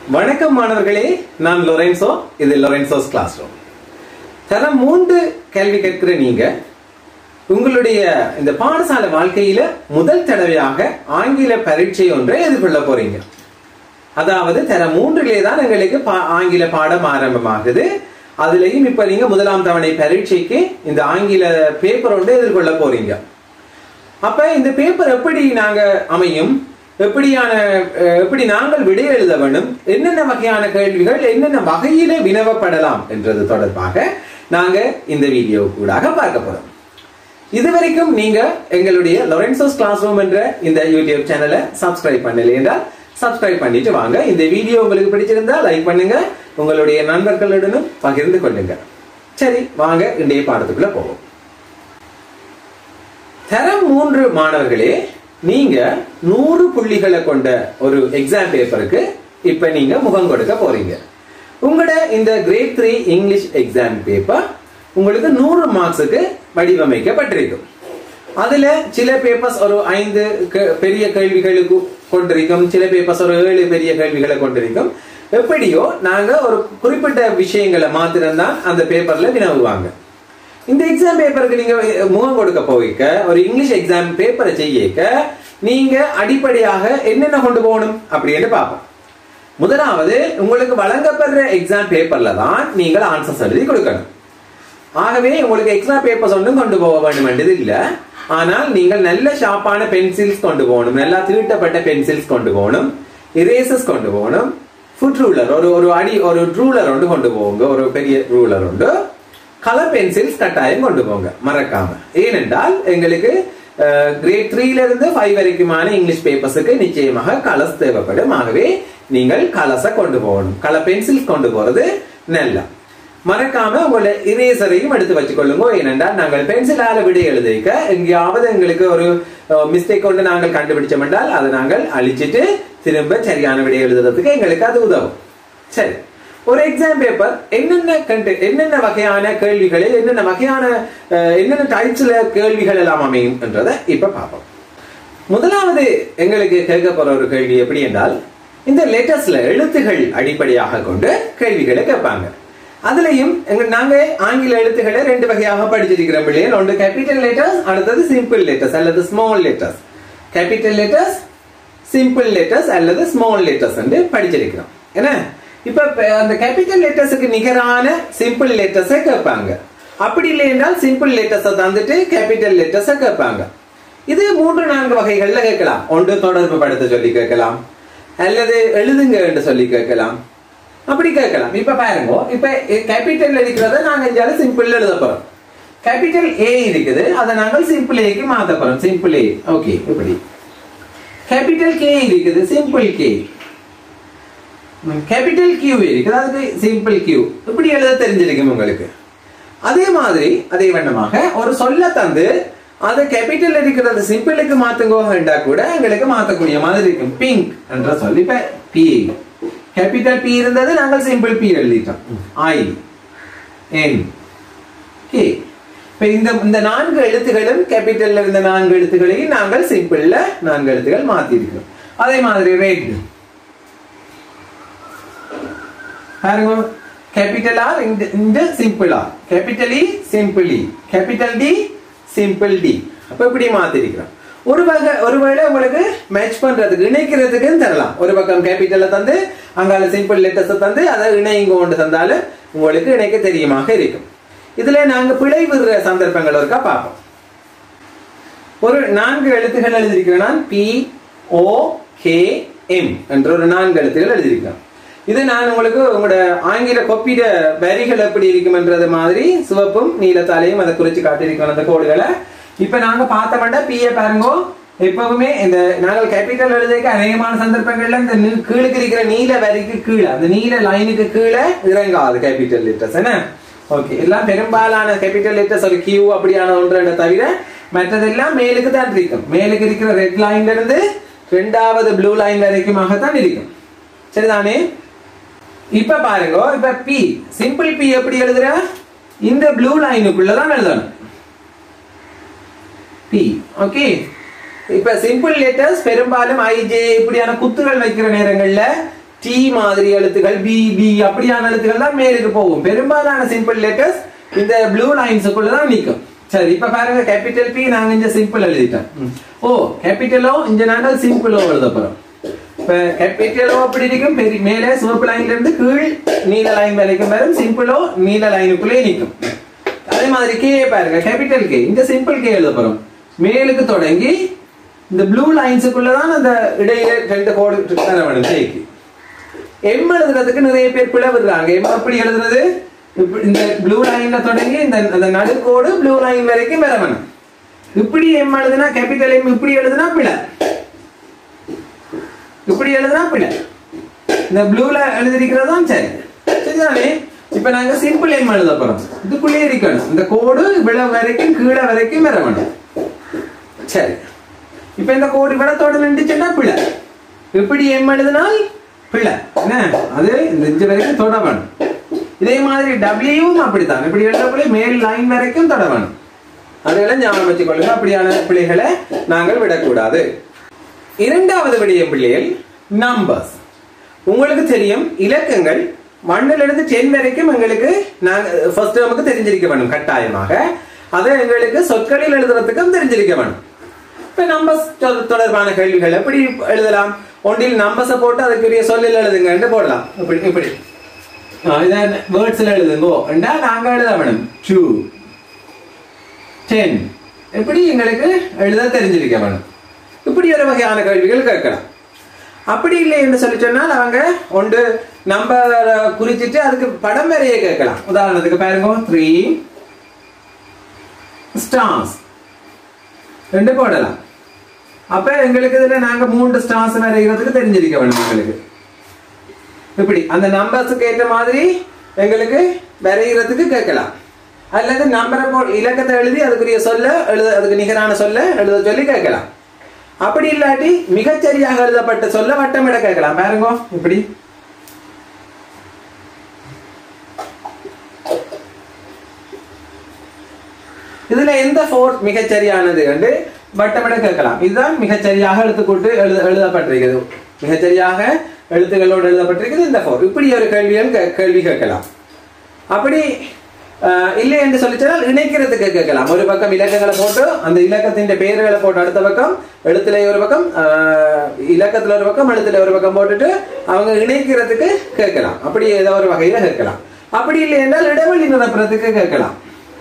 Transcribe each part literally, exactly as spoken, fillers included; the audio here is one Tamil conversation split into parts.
வணக்கம் மாணவர்களே, நான் லொரென்சோ. இது லொரென்சோஸ் கிளாஸ் ரூம். தரம் மூன்று கேள்வி கேட்கிற நீங்க உங்களுடைய இந்த பாடசாலை வாழ்க்கையில முதல் தடவையாக ஆங்கில பரீட்சை ஒன்றை எதிர்கொள்ள போறீங்க. அதாவது தரம் மூன்றிலே தான் எங்களுக்கு ஆங்கில பாடம் ஆரம்பமாகுது. அதுலயும் இப்ப நீங்க முதலாம் தவணை பரீட்சைக்கு இந்த ஆங்கில பேப்பர் ஒன்றை எதிர்கொள்ள போறீங்க. அப்ப இந்த பேப்பர் எப்படி நாங்க அமையும், எப்படியான எப்படி நாங்கள் விடை எழுத வேண்டும், என்னென்ன வகையான கேள்விகள் என்னென்ன வகையில வினவப்படலாம் என்றது தொடர்பாக நாங்க இந்த வீடியோ கூடாக பார்க்க போறோம். இதுவரைக்கும் நீங்க எங்களுடைய லொரென்சோஸ் கிளாஸ் ரூம் என்ற இந்த யூடியூப் சேனலை சப்ஸ்கிரைப் பண்ணல என்றால் சப்ஸ்கிரைப் பண்ணிட்டு வாங்க. இந்த வீடியோ உங்களுக்கு பிடிச்சிருந்தா லைக் பண்ணுங்க, உங்களுடைய நண்பர்களுடனும் பகிர்ந்து கொள்ளுங்க. சரி, வாங்க இன்றைய பாடத்துக்குள்ள போவோம். தரம் மூன்று மாணவர்களே, நீங்க நூறு புள்ளிகளை கொண்ட ஒரு எக்ஸாம் பேப்பருக்கு இப்ப நீங்க முகம் கொடுக்க போறீங்க. உங்களோட இந்த grade three English exam paper உங்களுக்கு நூறு மார்க்ஸுக்கு வடிவமைக்கப்பட்டிருக்கும். அதுல சில பேப்பர்ஸ் ஒரு ஐந்து பெரிய கேள்விகளுக்கு கொண்டிருக்கும், சில பேப்பர்ஸ் ஒரு ஏழு பெரிய கேள்விகளை கொண்டிருக்கும். எப்படியோ நாங்க ஒரு குறிப்பிட்ட விஷயங்களை மாத்திரம்தான் அந்த பேப்பர்ல வினவுவாங்க. இந்த எக்ஸாம் பேப்பருக்கு நீங்க முகம் கொடுக்க போய்க்க ஒரு இங்கிலீஷ் எக்ஸாம் பேப்பரை செய்யக்க நீங்க அடிப்படையாக என்னென்ன கொண்டு போகணும் அப்படின்னு பார்ப்போம். முதலாவது, உங்களுக்கு வழங்கப்படுற எக்ஸாம் பேப்பர்ல தான் நீங்கள் ஆன்சர்ஸ் எழுதி கொடுக்கணும். ஆகவே உங்களுக்கு எக்ஸ்ட்ரா பேப்பர்ஸ் ஒன்றும் கொண்டு போக வேண்டும் என்றது இல்லை. ஆனால் நீங்கள் நல்ல ஷார்ப்பான பென்சில்ஸ் கொண்டு போகணும், நல்லா தீட்டப்பட்ட பென்சில்ஸ் கொண்டு போகணும், இரேசஸ் கொண்டு போகணும், ஃபுட் ரூலர் ஒரு ஒரு அடி ஒரு ரூலர் ஒன்று கொண்டு போங்க, ஒரு பெரிய ரூலர் உண்டு, கலர் பென்சில்ஸ் கட்டாயம் கொண்டு போங்க மறக்காம. ஏனென்றால் எங்களுக்கு கிரேட் த்ரீல இருந்து ஃபைவ் வரைக்குமான இங்கிலீஷ் பேப்பர்ஸுக்கு நிச்சயமாக கலர்ஸ் தேவைப்படும். ஆகவே நீங்கள் கலர்ஸை கொண்டு போகணும், கலர் பென்சில்ஸ் கொண்டு போறது நல்லா. மறக்காம உங்களோட இரேசரையும் எடுத்து வச்சுக்கொள்ளுங்க. ஏனென்றால் நாங்கள் பென்சிலால விடை எழுதிக்க எங்கேயாவது எங்களுக்கு ஒரு மிஸ்டேக் கொண்டு நாங்கள் கண்டுபிடிச்சோம் என்றால் அதை நாங்கள் அழிச்சிட்டு திரும்ப சரியான விடை எழுதுறதுக்கு எங்களுக்கு அது உதவும். சரி, ஒரு எக்ஸாம் பேப்பர் என்னென்ன கண்டென்ட் என்னென்ன வகையான கேள்விகளை என்னென்ன வகையான என்னென்ன டைப்ஸ்ல கேள்விகள் எல்லாம் அமையும் என்றதை இப்ப பார்ப்போம். முதலாவது எங்களுக்கு கேட்க போற ஒரு கேள்வி எப்படி என்றால், இந்த லெட்டர்ஸ்ல எழுத்துகள் அடிப்படையாக கொண்டு கேள்விகளை கேட்பாங்க. அதுலயும் நாங்க ஆங்கில எழுத்துக்களை ரெண்டு வகையாக படிச்சிருக்கிறோம் பிள்ளைகள். ஒன்று கேபிட்டல் லெட்டர்ஸ், அடுத்தது சிம்பிள் லெட்டர்ஸ் அல்லது small letters. Capital letters, simple letters அல்லது ஸ்மால் லெட்டர்ஸ் என்று படிச்சிருக்கிறோம். என்ன, இப்ப அந்த கேபிட்டல் லெட்டர்ஸுக்கு நிகரான சிம்பிள் லெட்டர்ஸை கேட்பாங்க. அப்படி இல்லை என்றால் சிம்பிள் லெட்டர்ஸை தந்துட்டு கேபிட்டல் லெட்டர்ஸை கேட்பாங்க. இது மூன்று நான்கு வகைகள்ல கேட்கலாம். ஒன்று தொடர்பு படுத்த சொல்லி கேட்கலாம், அல்லது எழுதுங்க என்று சொல்லி கேட்கலாம், அப்படி கேட்கலாம். இப்ப பாருங்க, இப்ப கேபிட்டல் இருக்கிறத நாங்க இஞ்சாலும் சிம்பிள் எழுத போறோம். கேபிட்டல் ஏ இருக்குது, அதை நாங்கள் சிம்பிள் ஏக்கு மாத்த போறோம். Simple A, okay. இப்படி கேபிட்டல் கே இருக்குது, சிம்பிள் கே. கேபிட்டல் கியூ இருக்குது, அதுக்கு சிம்பிள் கியூ. இப்படி எழுத தெரிஞ்சிருக்கும் உங்களுக்கு. அதே மாதிரி அதே வண்ணமாக ஒரு சொல்ல தந்து அது கேபிட்டல் இருக்கிறது சிம்பிளுக்கு மாத்துங்கோ என்றா கூட எங்களுக்கு மாத்தக்கூடிய மாதிரி இருக்கும். பிங்க் என்ற சொல்லி இப்ப பி, கேபிட்டல் பி இருந்தது, நாங்கள் சிம்பிள் பி எழுதிட்டோம். I N K. இப்ப இந்த இந்த நான்கு எழுத்துகளும் கேபிட்டல்ல இருந்த நான்கு எழுத்துக்களையும் நாங்கள் சிம்பிள்ல நான்கு எழுத்துக்கள் மாத்தி இருக்கிறோம். அதே மாதிரி ரெட் பாருங்க, கேபிட்டல் ஆர் இந்த simple R, capital E simple E, capital T simple T. அப்ப இப்படி மாத்தி இருக்கிறோம். ஒரு வகை ஒருவேளை உங்களுக்கு மேட்ச் பண்றதுக்கு இணைக்கிறதுக்கு தரலாம். ஒரு பக்கம் கேபிட்டல தந்து அங்கால சிம்பிள் லெட்டர்ஸ் தந்து அதை இணைங்க கொண்டு தந்தாலும் உங்களுக்கு இணைக்க தெரியுமாக இருக்கும். இதுல நாங்க பிழை விடுற சந்தர்ப்பங்கள் இருக்கா பார்ப்போம். ஒரு நான்கு எழுத்துக்கள் எழுதியிருக்கிறேன், பி ஓ கே எம் என்ற ஒரு நான்கு எழுத்துக்கள் எழுதியிருக்கிறேன். இது நான் உங்களுக்கு உங்களோட ஆங்கில கொப்பிட வரிகள் எப்படி இருக்கும் என்றது மாதிரி சிவப்பும் நீலத்தாலையும் அதை குறிச்சு காட்டியிருக்கோம் அந்த கோடுகளை. இப்ப நாங்க பார்த்தோம்னா பிஏ பாருங்கோ, எப்பவுமே இந்த நாங்கள் கேபிட்டல் எழுதிக்க அநேகமான சந்தர்ப்பங்கள்ல இந்த கீழுக்கு இருக்கிற நீல வரிக்கு கீழே, அந்த நீல லைனுக்கு கீழே இறங்காது கேபிட்டல் லெட்டர்ஸ். என்ன, ஓகே. எல்லாம் பெரும்பாலான கேபிட்டல் லெட்டர்ஸ் ஒரு கியூ அப்படியான ஒன்று தவிர மற்றதெல்லாம் மேலுக்கு தான் இருக்கும். மேலுக்கு இருக்கிற ரெட் லைன்ல இருந்து ரெண்டாவது ப்ளூ லைன் வரைக்குமாகத்தான் இருக்கும். சரிதானே? இப்ப பாருங்க, இப்ப பி சிம்பிள் பி எப்படி எழுதுற, இந்த ப்ளூ லைனுக்குள்ளதான் எழுதணும் பி. ஓகே, இப்ப சிம்பிள் லெட்டர்ஸ் பெரும்பாலும் ஐஜே இப்படியான குத்துகள் வைக்கிற நேரங்கள்ல டி மாதிரி எழுத்துக்கள் பி பி அப்படியான எழுத்துக்கள் தான் மேலுக்கு போகும். பெரும்பாலான சிம்பிள் லெட்டர்ஸ் இந்த ப்ளூ லைன்ஸுக்குள்ள தான் நிற்கும். சரி, இப்ப பாருங்க கேபிட்டல் பி நாங்க இங்க சிம்பிள் எழுதிட்டோம். ஓ கேபிட்டலோ இங்க நாங்கள் சிம்பிளோ எழுத போறோம். இப்ப கேபிட்டலோ அப்படி இருக்கும், பெரிய மேலே சிவப்பு லைன்ல இருந்து கீழ் நீல லைன் வரைக்கும் வரும், சிம்பிளோ நீல லைனுக்குள்ளே நிற்கும். அதே மாதிரி கே பாருங்க கேபிட்டல் கே இந்த சிம்பிள் கே எழுத போறோம். மேலுக்கு தொடங்கி இந்த ப்ளூ லைன்ஸுக்குள்ளதான் அந்த இடையில ரெண்டு கோடு வேணும் கேக்கு. எம் எழுதுறதுக்கு நிறைய பேர் பிழை விடுறாங்க. எம் அப்படி எழுதுறது இந்த ப்ளூ லைன்ல தொடங்கி இந்த அந்த நடுக்கோடு ப்ளூ லைன் வரைக்கும் வர வேணும். இப்படி எம் எழுதுனா கேபிட்டல் எம் இப்படி எழுதுனா பிழை, இப்படி எழுதுனா பிழை. இந்த ப்ளூல எழுதிருக்கிறதும் சரி சரிதானே. இப்ப நாங்க சிம்பிள் எம் எழுத போறோம். இதுக்குள்ளே இருக்கணும், இந்த கோடு விழ வரைக்கும் கீழே வரைக்கும் வர வேணும். சரி, இப்ப இந்த கோடு விடத்தோடு நின்றுச்சுன்னா பிழை. இப்படி எம் எழுதினால் பிழை என்ன, அது இந்த இஞ்சு வரைக்கும் தொட வேணும். இதே மாதிரி டபிள்யூவும் அப்படித்தான், இப்படி எழுதப்போ மேல் லைன் வரைக்கும் தொட வேணும். அதெல்லாம் ஞாபகம் வச்சுக் கொள்ளுங்க. அப்படியான பிள்ளைகளை நாங்கள் விடக்கூடாது. இரண்டாவது விடயம் பிள்ளைகள் நம்பர்ஸ். உங்களுக்கு தெரியும் இலக்கங்கள் ஒன்னுல இருந்து டென் வரைக்கும் எங்களுக்கு நாங்க ஃபர்ஸ்ட் டேர்முக்கு தெரிஞ்சிருக்க வேணும் கட்டாயமாக. அதை எங்களுக்கு சொற்களில் எழுதுறதுக்கும் தெரிஞ்சிருக்க வேணும். இப்ப நம்பர்ஸ் தொடர்பான கேள்விகள் எப்படி எழுதலாம்? ஒன்றில் நம்பர்ஸை போட்டு அதுக்குரிய சொல்லில் எழுதுங்க போடலாம். இப்படி இப்படி வேர்ட்ஸ்ல எழுதுங்கோ என்றா நாங்க எழுத வேணும். டூ டென் எப்படி எங்களுக்கு எழுத தெரிஞ்சிருக்க வேணும். இப்படி ஒரு வகையான கேள்விகள் கேட்கலாம். அப்படி இல்லை என்று சொல்லி சொன்னால் அவங்க ஒன்று நம்பர் குறிச்சிட்டு அதுக்கு படம் வரைய கேட்கலாம். உதாரணத்துக்கு பாருங்க த்ரீ ஸ்டார்ஸ் ரெண்டு போடலாம். அப்ப எங்களுக்கு இதுல நாங்க மூன்று ஸ்டார்ஸ் வரைகிறதுக்கு தெரிஞ்சிருக்க வேணும். எங்களுக்கு இப்படி அந்த நம்பர்ஸுக்கு ஏற்ற மாதிரி எங்களுக்கு வரைகிறதுக்கு கேட்கலாம். அல்லது நம்பரை போ இலக்கத்தை எழுதி அதுக்குரிய சொல்ல எழுத அதுக்கு நிகரான சொல்ல எழுத சொல்லி கேட்கலாம். அப்படி இல்லாட்டி மிகச்சரியாக எழுதப்பட்ட சொல்ல வட்டமிட கேட்கலாம். பாருங்க இப்படி இதுல எந்த ஃபோர்த் மிகச்சரியானது என்று வட்டமிட கேட்கலாம். இதுதான் மிகச்சரியாக எழுத்துக்கூட்டு எழுத எழுதப்பட்டிருக்கிறது. மிகச்சரியாக எழுத்துக்களோடு எழுதப்பட்டிருக்கிறது இந்த ஃபோர். இப்படி ஒரு கேள்விகள் கேள்வி கேட்கலாம். அப்படி இல்லை என்று சொல்லிச்சால் இணைக்கிறதுக்கு கேட்கலாம். ஒரு பக்கம் இலக்கங்களை போட்டு அந்த இலக்கத்தின் பெயர்களை போட்டு அடுத்த பக்கம் எழுத்துல ஒரு பக்கம் இலக்கத்துல ஒரு பக்கம் எழுத்துல ஒரு பக்கம் போட்டுட்டு அவங்க இணைக்கிறதுக்கு கேட்கலாம். அப்படி ஏதோ ஒரு வகையில கேட்கலாம். அப்படி இல்லை என்றால் இடைவெளி நிரப்புறதுக்கு கேட்கலாம்.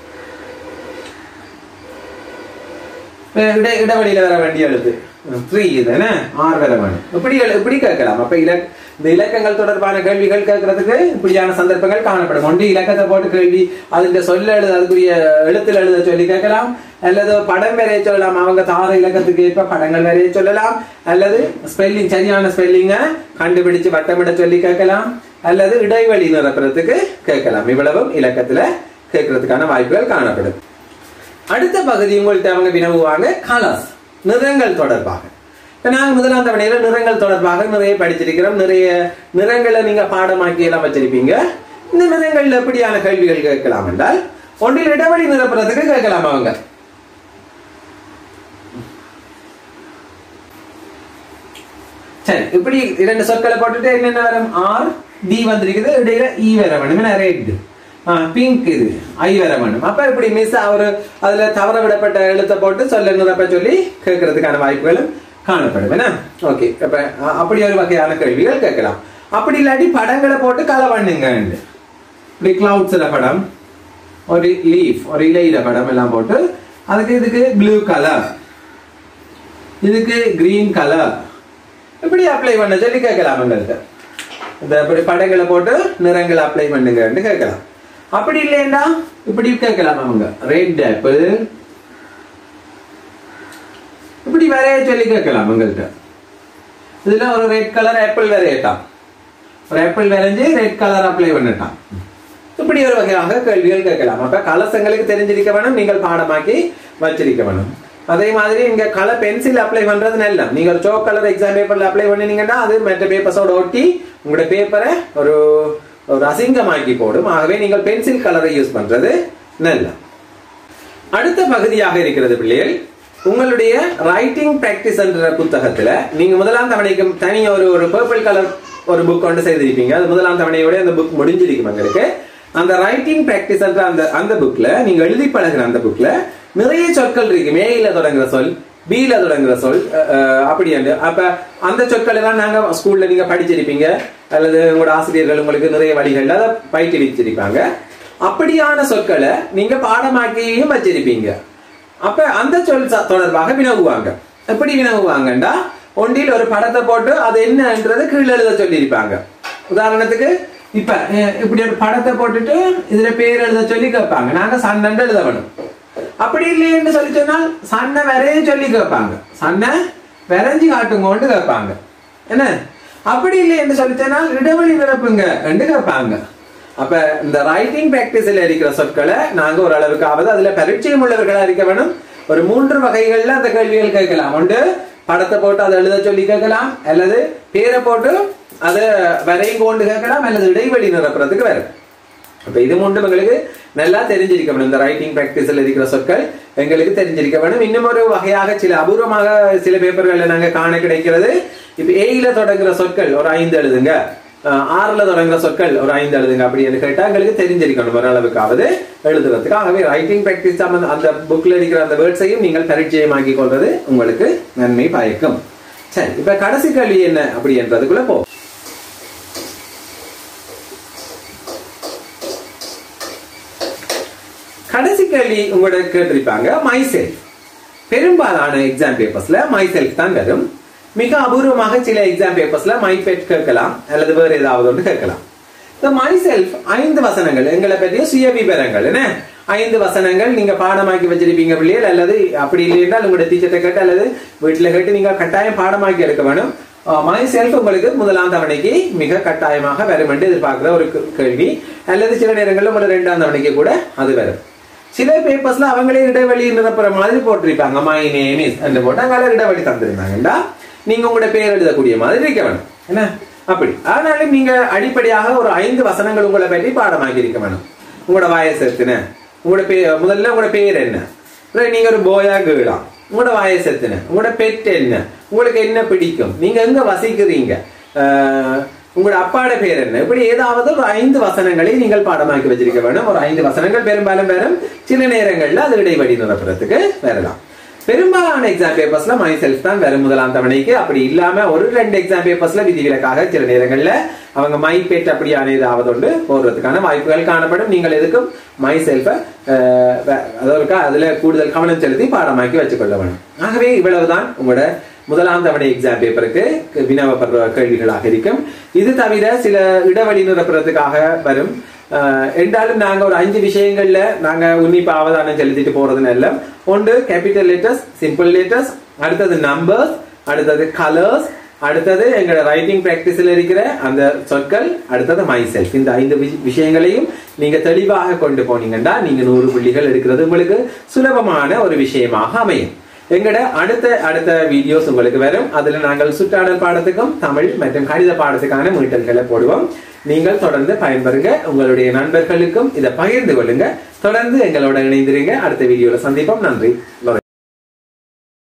இடைவெளியில வர வேண்டிய எழுத்து த்ரீ தானே ஆறு வர வேணும். இப்படி இப்படி கேட்கலாம். அப்ப இலக் இந்த இலக்கங்கள் தொடர்பான கேள்விகள் கேட்கறதுக்கு இப்படியான சந்தர்ப்பங்கள் காணப்படும். ஒன்று இலக்கத்தை போட்டு கேள்வி அதுக்கு சொல்ல எழுத அதுக்குரிய எழுத்துல எழுத சொல்லி கேட்கலாம். அல்லது படம் வரைய சொல்லலாம். அவங்க தார இலக்கத்துக்கு ஏற்ப படங்கள் வரைய சொல்லலாம். அல்லது ஸ்பெல்லிங் சரியான ஸ்பெல்லிங்க கண்டுபிடிச்சு வட்டமிட சொல்லி கேட்கலாம். அல்லது இடைவெளி நிரப்புறதுக்கு கேட்கலாம். இவ்வளவும் இலக்கத்துல கேட்கறதுக்கான வாய்ப்புகள் காணப்படும். அடுத்த பகுதி உங்கள்கிட்ட அவங்க வினவுவாங்க கலர்ஸ், நிறங்கள் தொடர்பாக. நாங்க முதலாம் தவணையில நிறங்கள் தொடர்பாக நிறைய படிச்சிருக்கிறோம். நிறைய நிறங்களை நீங்க பாடமாக்கி எல்லாம் வச்சிருப்பீங்க. இந்த நிறங்கள்ல எப்படியான கேள்விகள் கேட்கலாம் என்றால் ஒன்றில் இடைவெளி நிரப்புறதுக்கு கேட்கலாம். அவங்க சரி இப்படி இரண்டு சொற்களை போட்டுட்டு என்னென்ன வரும்? ஆர் டி வந்திருக்குது, இடையில இ வர வேணும். ரெட் பிங்க் இது ஐ வர வேணும். அப்ப இப்படி மிஸ் ஒரு அதுல தவற விடப்பட்ட எழுத்தை போட்டு சொல்ல நிரப்ப சொல்லி கேட்கறதுக்கான வாய்ப்புகளும் காணப்படும். ஓகே, அப்ப அப்படி ஒரு வகையான கேள்விகள் கேட்கலாம். அப்படி இல்லாட்டி படங்களை போட்டு கலை பண்ணுங்க. இப்படி கிளவுட்ஸ்ல படம், ஒரு லீஃப் ஒரு இலையில படம் எல்லாம் போட்டு அதுக்கு இதுக்கு ப்ளூ கலர், இதுக்கு கிரீன் கலர் இப்படி அப்ளை பண்ண சொல்லி கேட்கலாம். எங்கள்கிட்ட இந்த இப்படி படங்களை போட்டு நிறங்களை அப்ளை பண்ணுங்கன்னு கேட்கலாம். அப்படி இல்லைன்னா இப்படி கேட்கலாம். அவங்க ரெட் ஆப்பிள் இப்படி வரைய சொல்லி கேட்கலாம். எங்கள்கிட்ட இதுல ஒரு ரெட் கலர் ஆப்பிள் வரையட்டான், ஒரு ஆப்பிள் வரைஞ்சி ரெட் கலர் அப்ளை பண்ணட்டான். இப்படி ஒரு வகையாக கேள்விகள் கேட்கலாம். அப்ப கலசங்களுக்கு தெரிஞ்சிருக்க வேணும், நீங்கள் பாடமாக்கி வச்சிருக்க வேணும். அதே மாதிரி இங்க கலர் பென்சில் அப்ளை பண்றது நல்ல. நீங்க ஒரு சோக் கலர் எக்ஸாம் பேப்பர்ல அப்ளை பண்ணினீங்கன்னா அது மற்ற பேப்பர்ஸோட ஒட்டி உங்களோட பேப்பரை ஒரு ஒரு அசிங்கமாக்கி போடும். ஆகவே நீங்கள் பென்சில் கலரை யூஸ் பண்றது நல்ல. அடுத்த பகுதியாக இருக்கிறது பிள்ளைகள், உங்களுடைய ரைட்டிங் பிராக்டிஸ் என்ற புத்தகத்துல நீங்க முதலாம் தவணைக்கு தனி ஒரு ஒரு பர்பிள் கலர் ஒரு புக் கொண்டு செய்திருப்பீங்க. அது முதலாம் தவணையோட அந்த புக் முடிஞ்சிருக்கும். உங்களுக்கு அந்த ரைட்டிங் பிராக்டிஸ் அந்த அந்த புக்ல நீங்க எழுதி பழகிற அந்த புக்ல நிறைய சொற்கள் இருக்கு. மேல தொடங்குற சொல், பீல தொடங்குற சொல், அப்படி அப்ப அந்த சொற்கள் எல்லாம் நாங்க ஸ்கூல்ல நீங்க படிச்சிருப்பீங்க அல்லது உங்களோட ஆசிரியர்கள் உங்களுக்கு நிறைய வழிகள்ல அதை பயிற்றுவிச்சிருப்பாங்க. அப்படியான சொற்களை நீங்க பாடமாக்கியும் வச்சிருப்பீங்க. அப்ப அந்த சொல் தொடர்பாக வினவுவாங்க. எப்படி வினவுவாங்கண்டா, ஒன்றில் ஒரு படத்தை போட்டு அது என்னன்றது கீழே எழுத சொல்லியிருப்பாங்க. உதாரணத்துக்கு இப்ப இப்படி ஒரு படத்தை போட்டுட்டு இதுல பேர் எழுத சொல்லி கேட்பாங்க. நாங்க சன்னண்டு எழுத வேணும். அப்படி இல்லைன்னு சொல்லி சொன்னால் சன்ன வரைய சொல்லி கேட்பாங்க. சன்ன வரைஞ்சி காட்டுங்கன்னு கேட்பாங்க. என்ன அப்படி இல்லைன்னு சொல்லி சொன்னால் இடைவெளி நிரப்புங்க என்று கேட்பாங்க. அப்ப இந்த ரைட்டிங் பிராக்டிஸ்ல இருக்கிற சொற்களை நாங்க ஓரளவுக்காவது அதுல பரிச்சயம் உள்ளவர்களா இருக்க வேணும். ஒரு மூன்று வகைகள்ல அந்த கேள்விகள் கேட்கலாம். ஒன்று படத்தை போட்டு அதை எழுத சொல்லி கேட்கலாம், அல்லது பேரை போட்டு அதை வரையும் கொண்டு கேட்கலாம், அல்லது இடைவெளி நிரப்புறதுக்கு வேற. அப்ப இது மூன்று எங்களுக்கு நல்லா தெரிஞ்சிருக்க வேணும். இந்த ரைட்டிங் பிராக்டிஸ்ல இருக்கிற சொற்கள் எங்களுக்கு தெரிஞ்சிருக்க வேணும். இன்னும் ஒரு வகையாக சில அபூர்வமாக சில பேப்பர்கள்ல நாங்க காண கிடைக்கிறது. இப்ப ஏயில தொடங்குற சொற்கள் ஒரு ஐந்து எழுதுங்க, ஆறுல தொடங்குற சொற்கள் ஒரு ஐந்து எழுதுங்க அப்படின்னு கேட்டா எங்களுக்கு தெரிஞ்சிருக்கணும் ஓரளவுக்காவது எழுதுறதுக்கு. ஆகவே ரைட்டிங் பிராக்டிஸ் அந்த புக்ல இருக்கிற அந்த வேர்ட்ஸையும் நீங்கள் பரிச்சயமாக்கி கொள்வது உங்களுக்கு நன்மை பயக்கும். சரி, இப்ப கடைசி கேள்வி என்ன அப்படி என்றதுக்குள்ள போ. கடைசி கேள்வி உங்களோட கேட்டிருப்பாங்க மை செல்ஃப். பெரும்பாலான எக்ஸாம் பேப்பர்ஸ்ல மை செல்ஃப் தான் வரும். மிக அபூர்வமாக சில எக்ஸாம் பேப்பர்ஸ்ல மை பெட் கேட்கலாம், அல்லது வேற ஏதாவது ஒன்று கேட்கலாம். இந்த மை செல்ஃப் ஐந்து வசனங்கள் எங்களை பற்றிய சுய விவரங்கள். என்ன ஐந்து வசனங்கள் நீங்க பாடமாக்கி வச்சிருப்பீங்க பிள்ளைகள், அல்லது அப்படி இல்லைன்னா உங்களுடைய டீச்சர்ட்ட கேட்டு அல்லது வீட்டுல கேட்டு நீங்க கட்டாயம் பாடமாக்கி எடுக்க வேணும். மை செல்ஃப் உங்களுக்கு முதலாம் தவணைக்கு மிக கட்டாயமாக வரும் என்று எதிர்பார்க்கிற ஒரு கேள்வி, அல்லது சில நேரங்களில் உங்களுக்கு ரெண்டாம் தவணைக்கு கூட அது வரும். சில பேப்பர்ஸ்ல அவங்களே இடைவெளி நிரப்புற மாதிரி போட்டிருப்பாங்க. மை நேம் இஸ் என்று போட்டு அங்கால இடைவெளி தந்திருந்தாங்கடா நீங்க உங்களோட பேர் எழுதக்கூடிய மாதிரி இருக்க வேணும். என்ன அப்படி ஆனாலும் நீங்க அடிப்படையாக ஒரு ஐந்து வசனங்கள் உங்களை பற்றி பாடமாக்கி இருக்க வேணும். உங்களோட வயசு எத்தனை, உங்களோட பேர், முதல்ல உங்களோட பேர் என்ன, நீங்க ஒரு போயா கேளா, உங்களோட வயசு எத்தனை, உங்களோட பெட் என்ன, உங்களுக்கு என்ன பிடிக்கும், நீங்க எங்க வசிக்கிறீங்க, உங்களோட அப்பாட பேர் என்ன, இப்படி ஏதாவது ஒரு ஐந்து வசனங்களை நீங்கள் பாடமாக்கி வச்சிருக்க வேணும். ஒரு ஐந்து வசனங்கள் பெரும்பாலும் பெறும். சில நேரங்கள்ல அது இடைவெளி நிரப்புறதுக்கு வரலாம். பெரும்பாலான எக்ஸாம் பேப்பர்ஸ்ல மை செல்ஃப் தான் வரும் முதலாம் தவணைக்கு. அப்படி இல்லாம ஒரு ரெண்டு எக்ஸாம் பேப்பர்ஸ்ல விதிவிலக்காக சில நேரங்கள்ல அவங்க மை பெட் அப்படியான ஏதாவது ஒன்று போடுறதுக்கான வாய்ப்புகள் காணப்படும். நீங்கள் எதுக்கும் மை செல்ஃப அதற்கு அதுல கூடுதல் கவனம் செலுத்தி பாடமாக்கி வச்சுக்கொள்ள வேணும். ஆகவே இவ்வளவுதான் உங்களோட முதலாம் தவணை எக்ஸாம் பேப்பருக்கு வினவப்படுற கேள்விகளாக இருக்கும். இது தவிர சில இடைவெளி நிரப்புறதுக்காக வரும். என்றாலும் நாங்க ஒரு அஞ்சு விஷயங்கள்ல நாங்க உன்னிப்பா அவதானம் செலுத்திட்டு போறதுன்னு எல்லாம். ஒன்று கேபிட்டல் லெட்டர்ஸ், சிம்பிள் லெட்டர்ஸ், அடுத்தது நம்பர்ஸ், அடுத்தது கலர்ஸ், அடுத்தது எங்களோட ரைட்டிங் பிராக்டிஸ்ல இருக்கிற அந்த சொற்கள், அடுத்தது மை செல்ஃப். இந்த ஐந்து விஷயங்களையும் நீங்க தெளிவாக கொண்டு போனீங்கன்னா நீங்க நூறு புள்ளிகள் எடுக்கிறது உங்களுக்கு சுலபமான ஒரு விஷயமாக அமையும். எங்கட அடுத்த அடுத்த வீடியோஸ் உங்களுக்கு வரும். அதுல நாங்கள் சுற்றாடல் பாடத்துக்கும் தமிழ் மற்றும் கணித பாடத்துக்கான மீட்டல்களை போடுவோம். நீங்கள் தொடர்ந்து பயன்பெறுங்க. உங்களுடைய நண்பர்களுக்கும் இதை பகிர்ந்து கொள்ளுங்க. தொடர்ந்து எங்களோட இணைந்திருங்க. அடுத்த வீடியோல சந்திப்போம். நன்றி.